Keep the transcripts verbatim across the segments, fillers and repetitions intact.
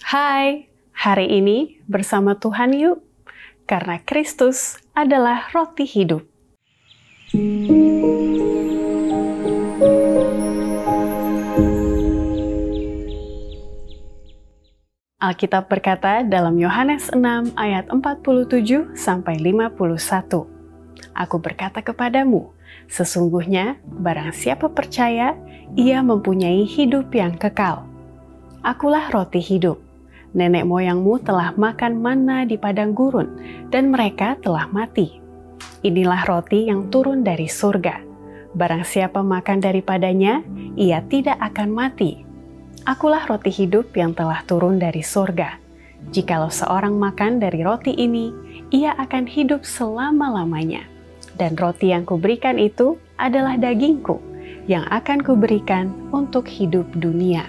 Hai, hari ini bersama Tuhan yuk, karena Kristus adalah roti hidup. Alkitab berkata dalam Yohanes enam ayat empat puluh tujuh sampai lima puluh satu. Aku berkata kepadamu, sesungguhnya barang siapa percaya, ia mempunyai hidup yang kekal. Akulah roti hidup. Nenek moyangmu telah makan manna di padang gurun, dan mereka telah mati. Inilah roti yang turun dari surga. Barang siapa makan daripadanya, ia tidak akan mati. Akulah roti hidup yang telah turun dari surga. Jikalau seorang makan dari roti ini, ia akan hidup selama-lamanya. Dan roti yang kuberikan itu adalah dagingku, yang akan kuberikan untuk hidup dunia.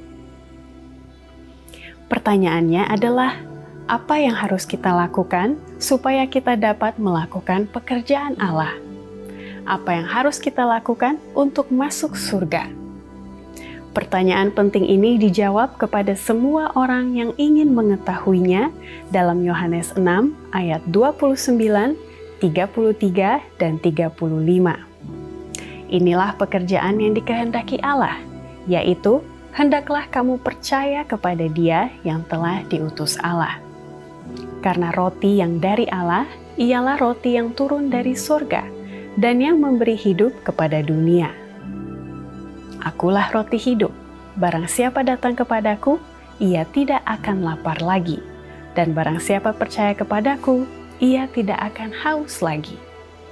Pertanyaannya adalah, apa yang harus kita lakukan supaya kita dapat melakukan pekerjaan Allah? Apa yang harus kita lakukan untuk masuk surga? Pertanyaan penting ini dijawab kepada semua orang yang ingin mengetahuinya dalam Yohanes enam ayat dua puluh sembilan, tiga puluh tiga, dan tiga puluh lima. Inilah pekerjaan yang dikehendaki Allah, yaitu hendaklah kamu percaya kepada Dia yang telah diutus Allah. Karena roti yang dari Allah ialah roti yang turun dari surga dan yang memberi hidup kepada dunia. Akulah roti hidup. Barang siapa datang kepadaku, ia tidak akan lapar lagi. Dan barang siapa percaya kepadaku, ia tidak akan haus lagi.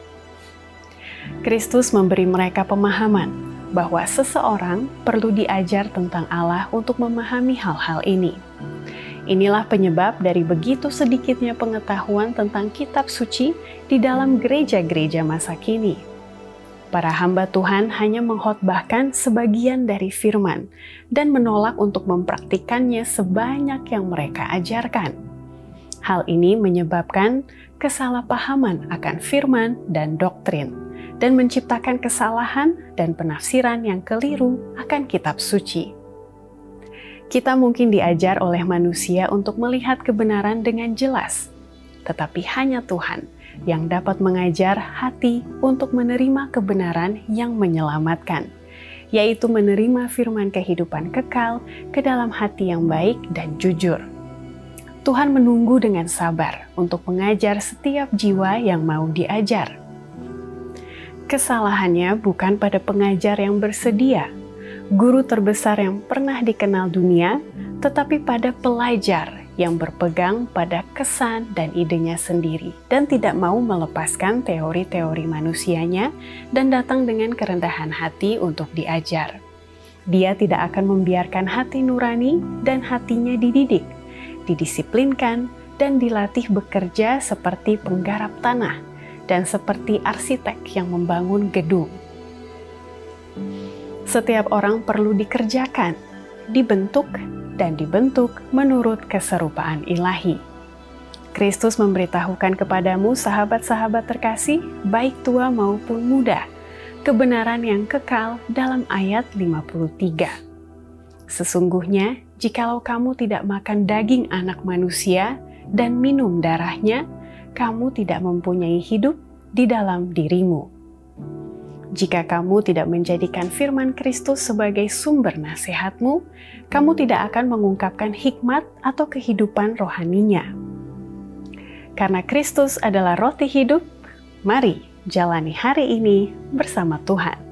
Kristus memberi mereka pemahaman bahwa seseorang perlu diajar tentang Allah untuk memahami hal-hal ini. Inilah penyebab dari begitu sedikitnya pengetahuan tentang kitab suci di dalam gereja-gereja masa kini. Para hamba Tuhan hanya mengkhotbahkan sebagian dari firman dan menolak untuk mempraktikannya sebanyak yang mereka ajarkan. Hal ini menyebabkan kesalahpahaman akan firman dan doktrin, dan menciptakan kesalahan dan penafsiran yang keliru akan kitab suci. Kita mungkin diajar oleh manusia untuk melihat kebenaran dengan jelas, tetapi hanya Tuhan yang dapat mengajar hati untuk menerima kebenaran yang menyelamatkan, yaitu menerima firman kehidupan kekal ke dalam hati yang baik dan jujur. Tuhan menunggu dengan sabar untuk mengajar setiap jiwa yang mau diajar. Kesalahannya bukan pada pengajar yang bersedia, guru terbesar yang pernah dikenal dunia, tetapi pada pelajar yang berpegang pada kesan dan idenya sendiri dan tidak mau melepaskan teori-teori manusianya dan datang dengan kerendahan hati untuk diajar. Dia tidak akan membiarkan hati nurani dan hatinya dididik, didisiplinkan, dan dilatih bekerja seperti penggarap tanah dan seperti arsitek yang membangun gedung. Setiap orang perlu dikerjakan, dibentuk, dan dibentuk menurut keserupaan ilahi. Kristus memberitahukan kepadamu, sahabat-sahabat terkasih, baik tua maupun muda, kebenaran yang kekal dalam ayat lima puluh tiga. Sesungguhnya, jikalau kamu tidak makan daging anak manusia dan minum darahnya, kamu tidak mempunyai hidup di dalam dirimu. Jika kamu tidak menjadikan firman Kristus sebagai sumber nasihatmu, kamu tidak akan mengungkapkan hikmat atau kehidupan rohaninya. Karena Kristus adalah roti hidup, mari jalani hari ini bersama Tuhan.